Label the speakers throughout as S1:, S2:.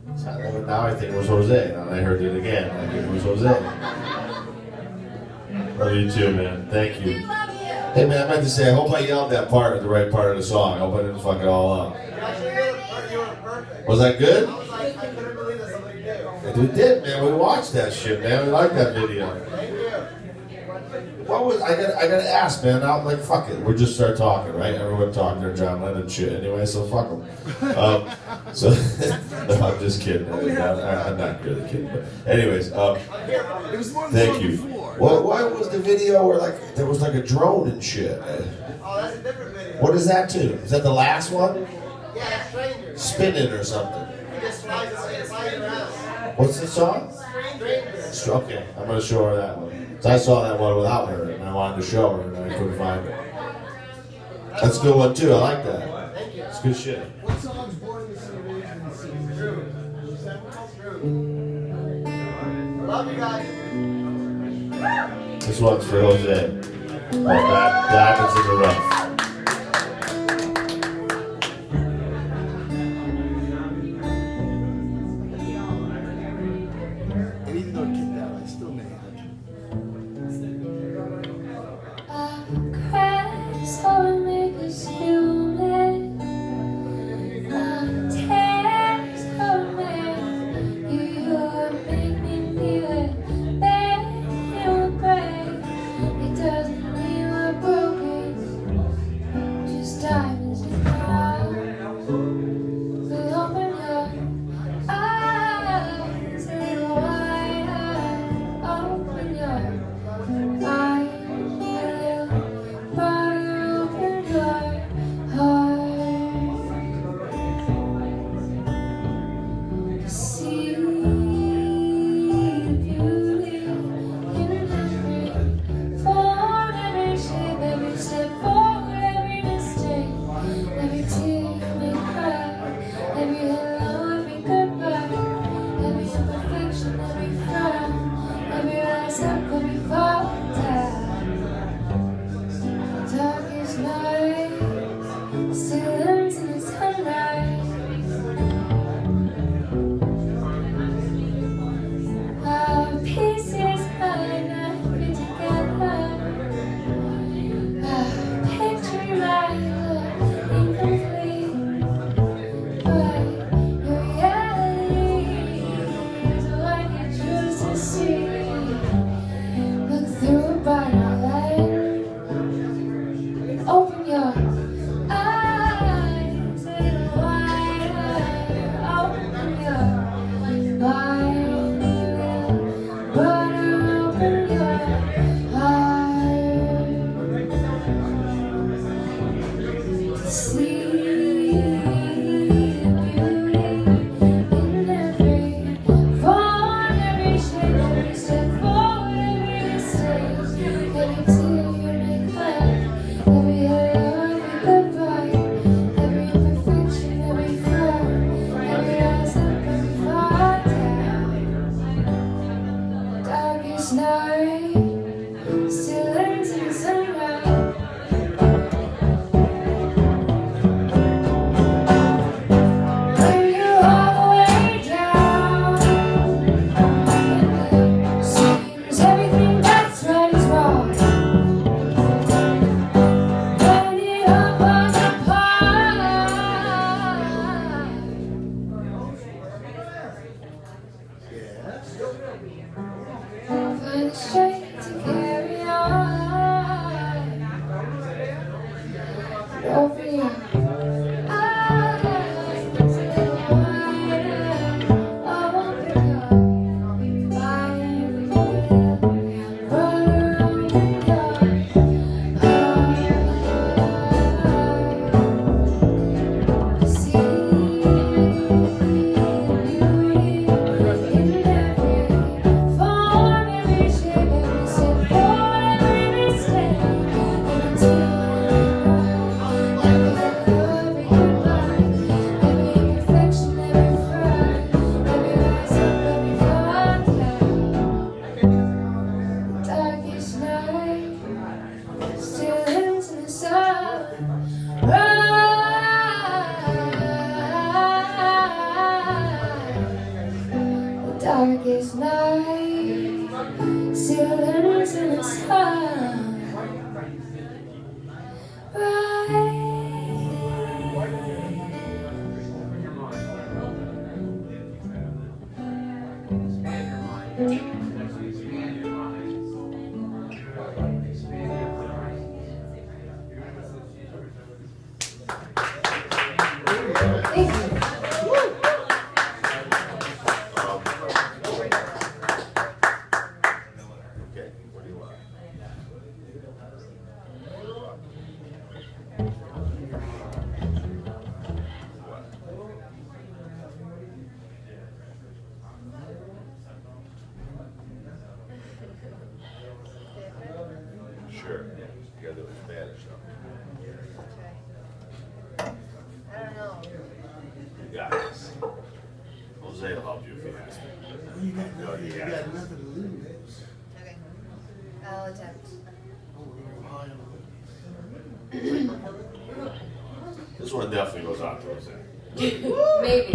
S1: Now I think it was Jose. And I heard it again. I think it was Jose. Love you too, man. Thank you. Hey, man, I meant to say, I hope I yelled that part, the right part of the song. I hope I didn't fuck it all up. Was that good?
S2: I couldn't believe that somebody did.
S1: We did, man. We watched that shit, man. We liked that video.
S2: Thank you.
S1: What was I gotta ask, man? I'm like, fuck it. We'll just start talking, right? Everyone talking their John Lennon shit anyway, so fuck them. So no, I'm just kidding. I'm not really kidding. But anyways, thank you. Why was the video where like there was like a drone and shit?
S2: Oh, that's a different video.
S1: What is that too? Is that the last one?
S2: Yeah, Stranger.
S1: Spinning or something?
S2: He just flies around.
S1: What's the song?
S2: Stranger.
S1: Okay, I'm gonna show her that one. So I saw that one without her, and I wanted to show her, and I couldn't find it. That's a good one too. I like that.
S2: Thank you.
S1: It's good shit.
S3: What song's Born in the Salvation Season?
S2: Love you guys.
S1: This one's for Jose. Diamonds in the rough.
S3: And even though it kicked out, I still made it.
S4: So it makes us human. Tears so make you make me feel it. Then you break. It doesn't mean we're broken. darkest night, silence in the sun. Thank you.
S1: Okay, what do you want? Sure. You gotta do it in Spanish though.
S2: I don't know.
S1: You got this. Jose will help you if you ask me.
S3: You got
S1: No,
S3: nothing,
S1: you
S3: you
S1: got
S3: got
S1: it.
S3: nothing to lose.
S2: Okay. I'll attempt.
S3: Oh, we're high on
S1: This one definitely goes out to Jose.
S4: Maybe.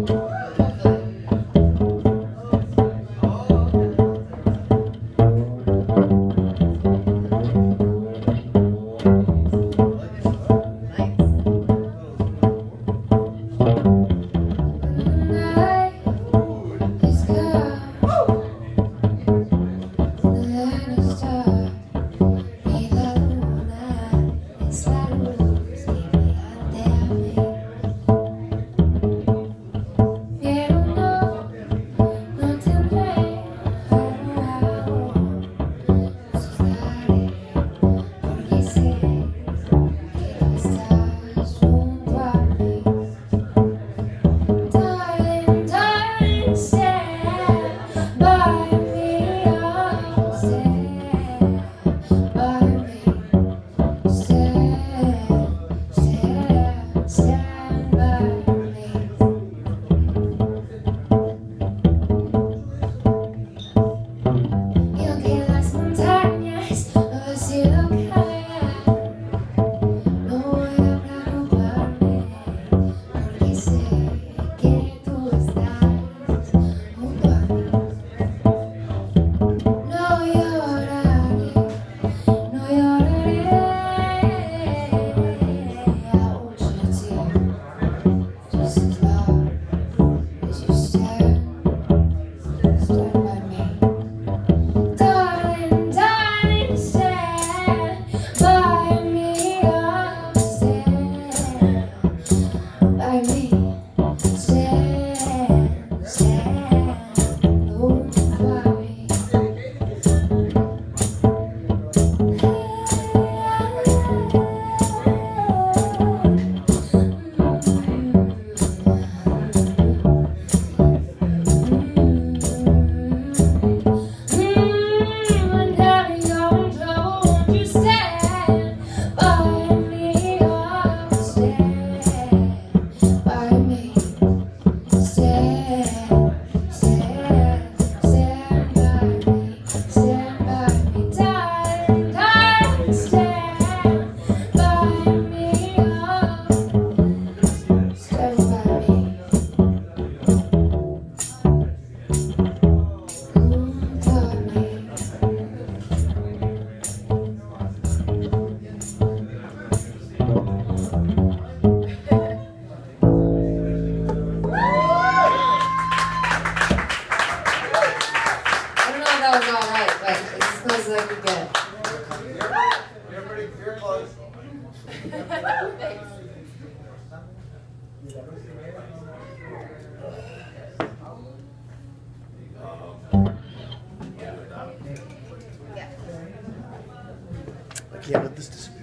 S3: I can't let this disappear.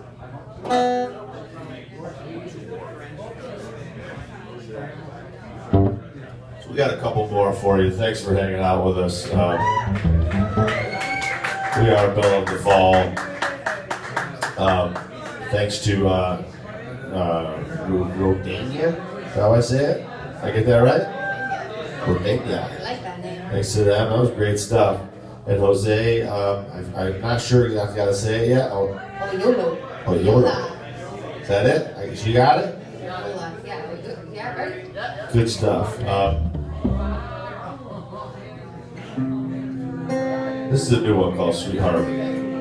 S1: So we got a couple more for you. Thanks for hanging out with us. We are Belle of the Fall. Thanks to Rodania. Is that how I say it? I get that right? Rodania.
S2: I like that name.
S1: Thanks to them. That was great stuff. And Jose, I'm not sure exactly how to say it yet.
S2: Oh, YOLO.
S1: Oh, YOLO. Is that it? I guess you got it?
S2: Yeah, we're good. Yeah, right?
S1: Good stuff. This is a new one called Sweet Harmony.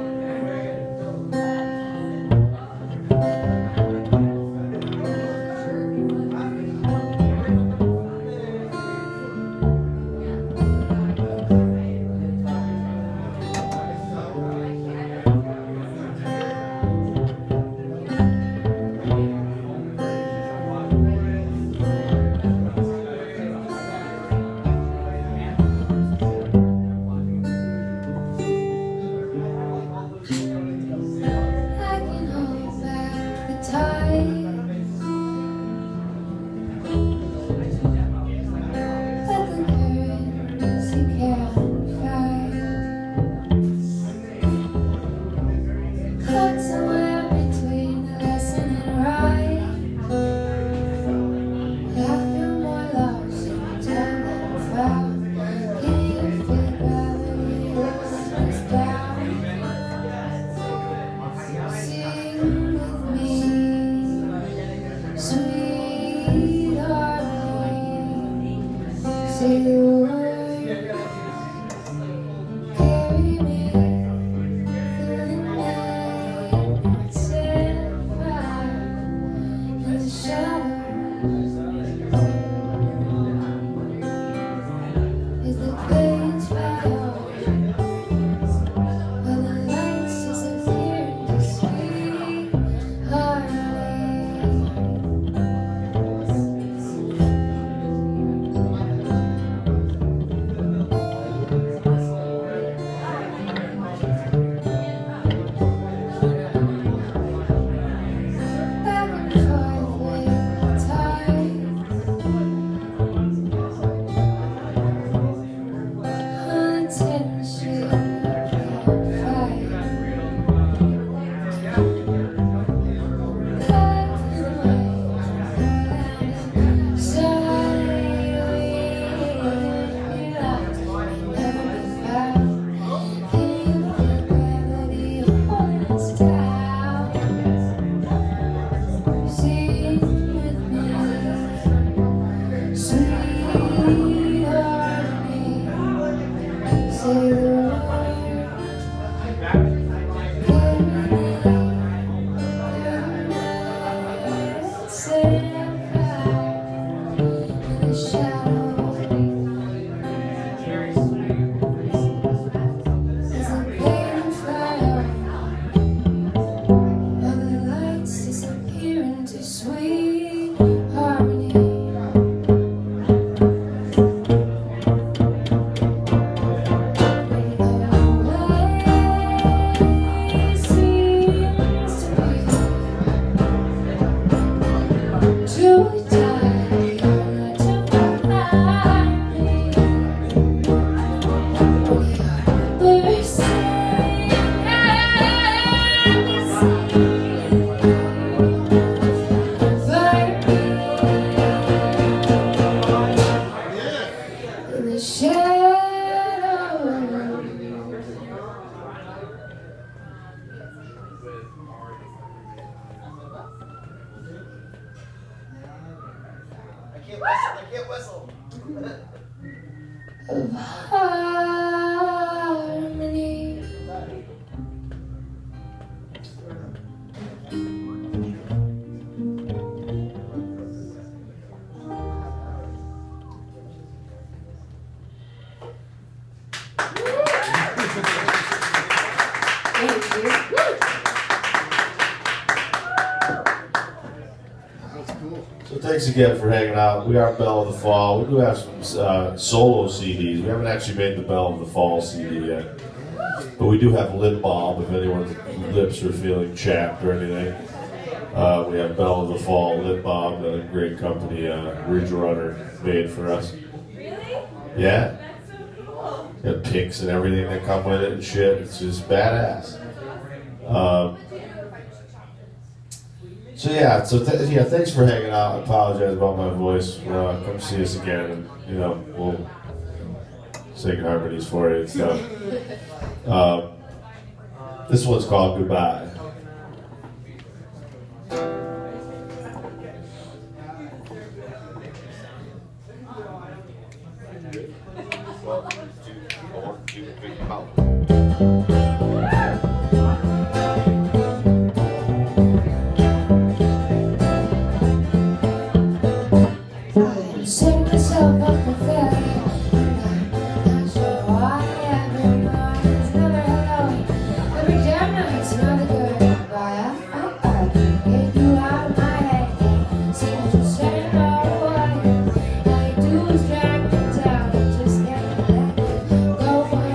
S5: I can't whistle.
S4: Of harmony.
S1: So thanks again for hanging out. We are Belle of the Fall. We do have some solo CDs. We haven't actually made the Belle of the Fall CD yet. But we do have lip balm if anyone's lips are feeling chapped or anything. We have Belle of the Fall lip balm that a great company, Ridge Runner, made for us.
S2: Really?
S1: Yeah.
S2: That's so cool.
S1: Got pinks and everything that come with it and shit. It's just badass. So yeah, thanks for hanging out. I apologize about my voice. Come see us again, and we'll sing harmonies for you and stuff. This one's called Goodbye. One, two, three, 4.
S4: Setting myself up for failure. Not sure why everyone is never hello. Every damn night's another goodbye. I get you out of my head. Seems to say no way. All you do is drag me down. Just can't let go.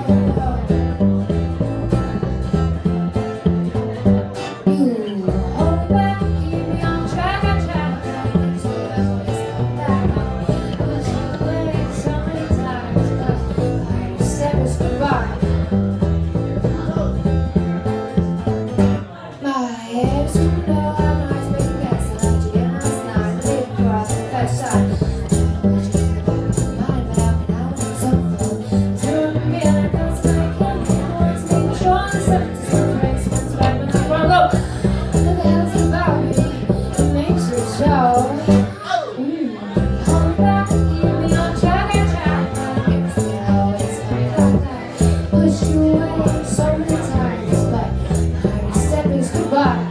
S4: You hold me back, keep me on track. I try to find things, but always come back. Push you away so many times, but all you said was goodbye. My head is too low, my eyes make gas. I let you in last night, live across the first side. Trying to wish you in the back of my mind, but I've been out in some flow. Zero to me, and I know it's like killing me. Always making sure on the surface, so the race comes back when I'm wrong low. What the hell's about me? It makes it so. Hold me back, keep me on track. I try to find things, but always come back. Push you away so many times, but every step is goodbye.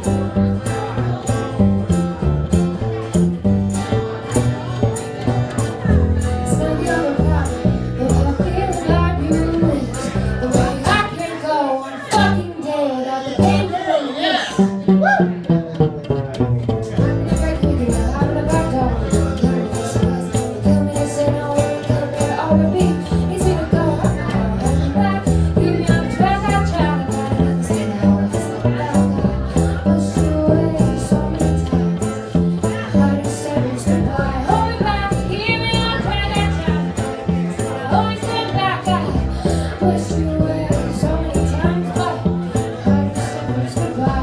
S4: It's not the other problem, the way I feel about you is the way I can go one fucking day without the pain that I miss. I'm in a break with you, I'm in a back door. Kill me to say yes, kill me to say no, kill me to R&B. Easy to go, I'm holding back. Keep me on track, I try to find another say no, it's not back. Push you away so many times, hard to say it's goodbye. Hold me back, keep me on track, I try to find things, but I always come back. Push you away so many times, but hard to say it's goodbye.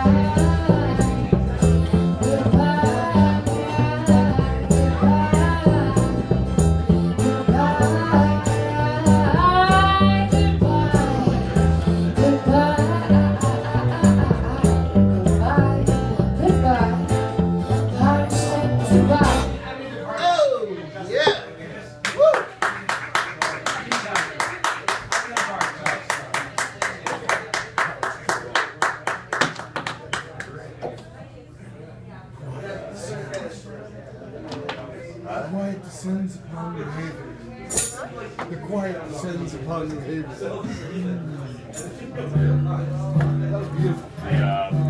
S3: Oh, yeah. Woo. Quiet descends upon the haven. The quiet descends upon the haven. That was beautiful.